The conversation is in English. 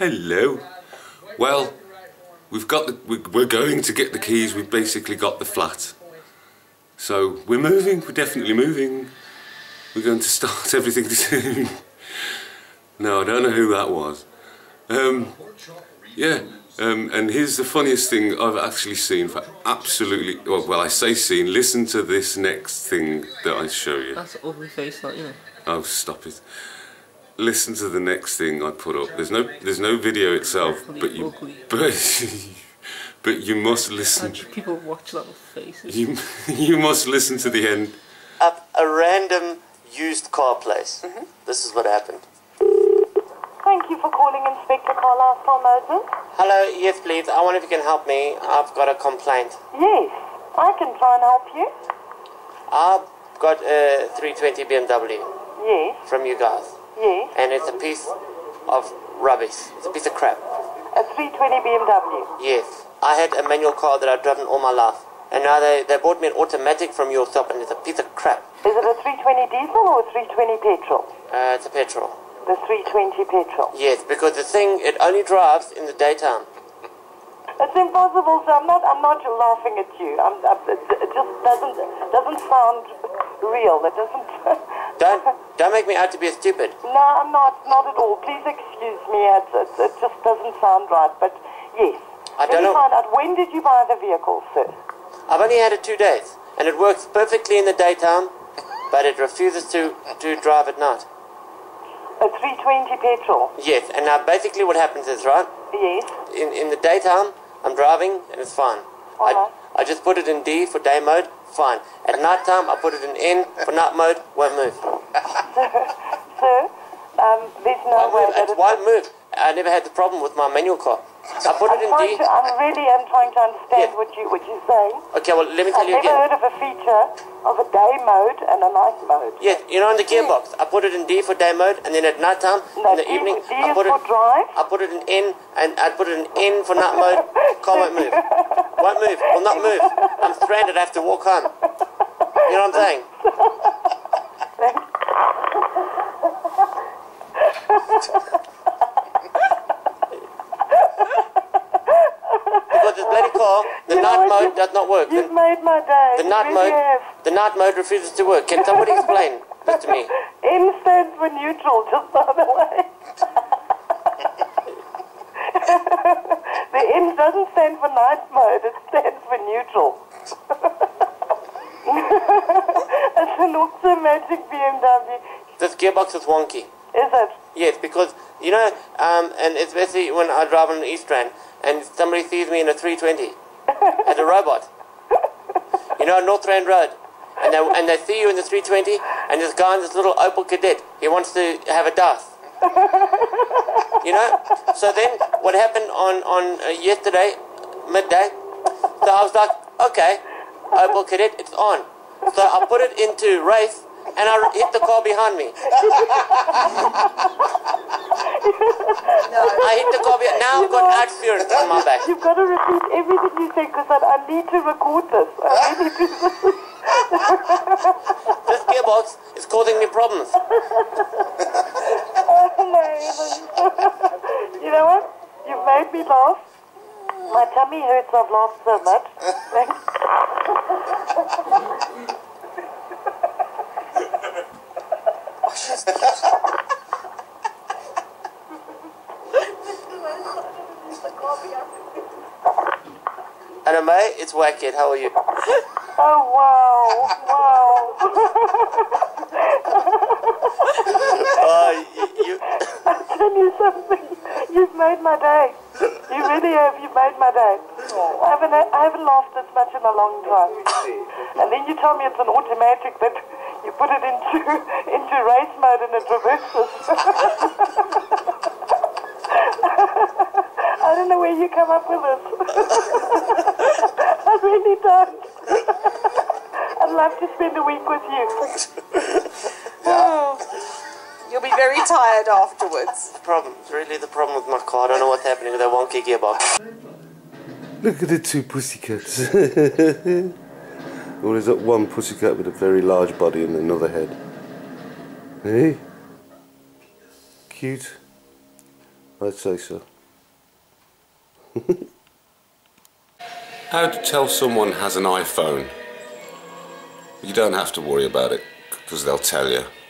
Hello. Well, we're going to get the keys. We've basically got the flat. So we're moving. We're definitely moving. We're going to start everything soon. No, I don't know who that was. Yeah. And here's the funniest thing I've actually seen for absolutely... Well, I say seen. Listen to this next thing that I show you. That's an ugly face, that, you know. Oh, stop it. Listen to the next thing I put up. There's no video itself, but you but you must listen. People watch that with faces. You must listen to the end. At a random used car place. This is what happened. Thank you for calling Inspector Carlisle from Moses. Hello, yes please. I wonder if you can help me. I've got a complaint. Yes, I can try and help you. I've got a 320 BMW Yes, from you guys. yes. And it's a piece of rubbish. It's a piece of crap. A 320 BMW. Yes. I had a manual car that I've driven all my life. And now they bought me an automatic from your shop and it's a piece of crap. Is it a 320 diesel or a 320 petrol? It's a petrol. The 320 petrol. Yes, because the thing, it only drives in the daytime. It's impossible, so I'm not laughing at you. It just doesn't sound real. It doesn't... Don't make me out to be a stupid. No, I'm not at all. Please excuse me. It just doesn't sound right. But yes. I don't know. Let me find out, when did you buy the vehicle, sir? I've only had it 2 days, and it works perfectly in the daytime, but it refuses to drive at night. A 320 petrol? Yes, and now basically what happens is, right? Yes. In the daytime, I'm driving, and it's fine. I just put it in D for day mode, fine. At night time, I put it in N for night mode, won't move. Sir, there's no way that it won't move. I never had the problem with my manual car. I put it in D. I really am trying to understand what you're saying. Okay, well, let me tell you again. I've never heard of a feature of a day mode and a night mode. Yes, you know, in the gearbox, I put it in D for day mode, and then at night time, in the evening, I put it in N, and I put it in N for night mode. Car won't move. Won't move. Will not move. I'm stranded. I have to walk home. You know what I'm saying? Because this bloody car, the night mode does not work. You've made my day. The night mode refuses to work. Can somebody explain this to me? N stands for neutral, just by the way. The N doesn't stand for night mode, it stands for neutral. It's an automatic BMW. This gearbox is wonky. Is it? Yes, because, you know, and especially when I drive on the East Rand, and somebody sees me in a 320 as a robot. You know, North Rand Road. And they see you in the 320, and this guy in this little Opel Kadett, he wants to have a dance. You know? So then, what happened on yesterday, midday, so I was like, okay, Opel Kadett, it's on. So I put it into race, and I hit the car behind me. I hit the car behind. Now I've got experience on my back. You've got to repeat everything you say, because I need to record this. I really do. This gearbox is causing me problems. You know what? You've made me laugh. My tummy hurts. I've laughed so much. Anna May, it's Wackhead. How are you? Oh, wow. I'll tell you something. You've made my day. You really have. You've made my day. I haven't laughed this much in a long time. And then you tell me it's an automatic that you put it into race mode and it reverses. I don't know where you come up with this. I really don't. I'd love to spend a week with you. Oh, you'll be very tired afterwards. It's really the problem with my car. I don't know what's happening with that wonky gearbox. Look at the two pussycats. Or is that one pussycat with a very large body and another head? Hey? Cute? I'd say so. How to tell someone has an iPhone? You don't have to worry about it, because they'll tell you.